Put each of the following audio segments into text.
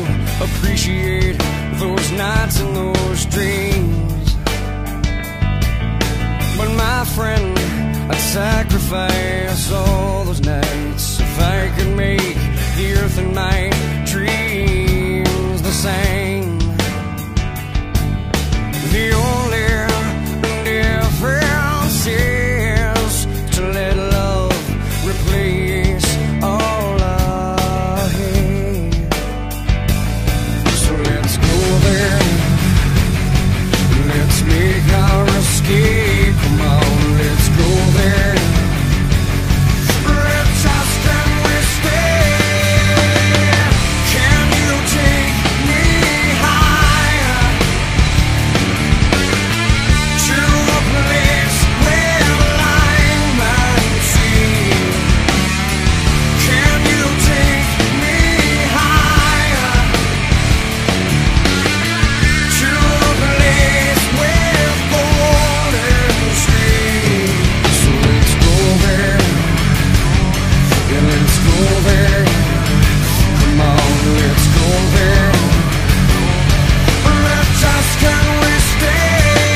appreciate those nights and those dreams. But my friend, I'd sacrifice all those nights if I could make the earth and my dreams the same. The only difference is to let love replace all I hate. So let's go there, let's make our escape. Come on, let's go there. Let's ask, can we stay? Can you take me higher to a place where line and sea? Can you take me higher to a place with golden streams? So let's go there, yeah, let's go there. Come on, let's go there. Let's ask, can we stay?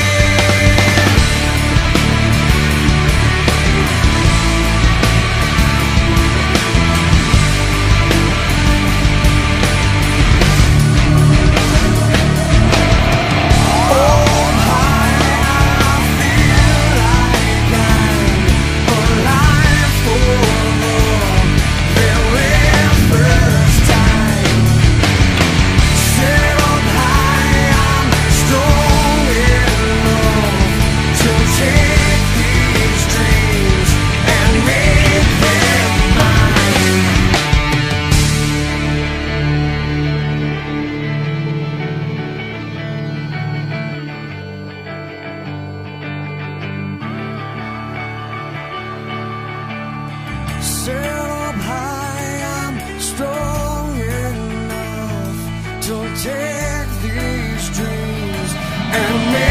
Set up high, I'm strong enough to take these dreams and make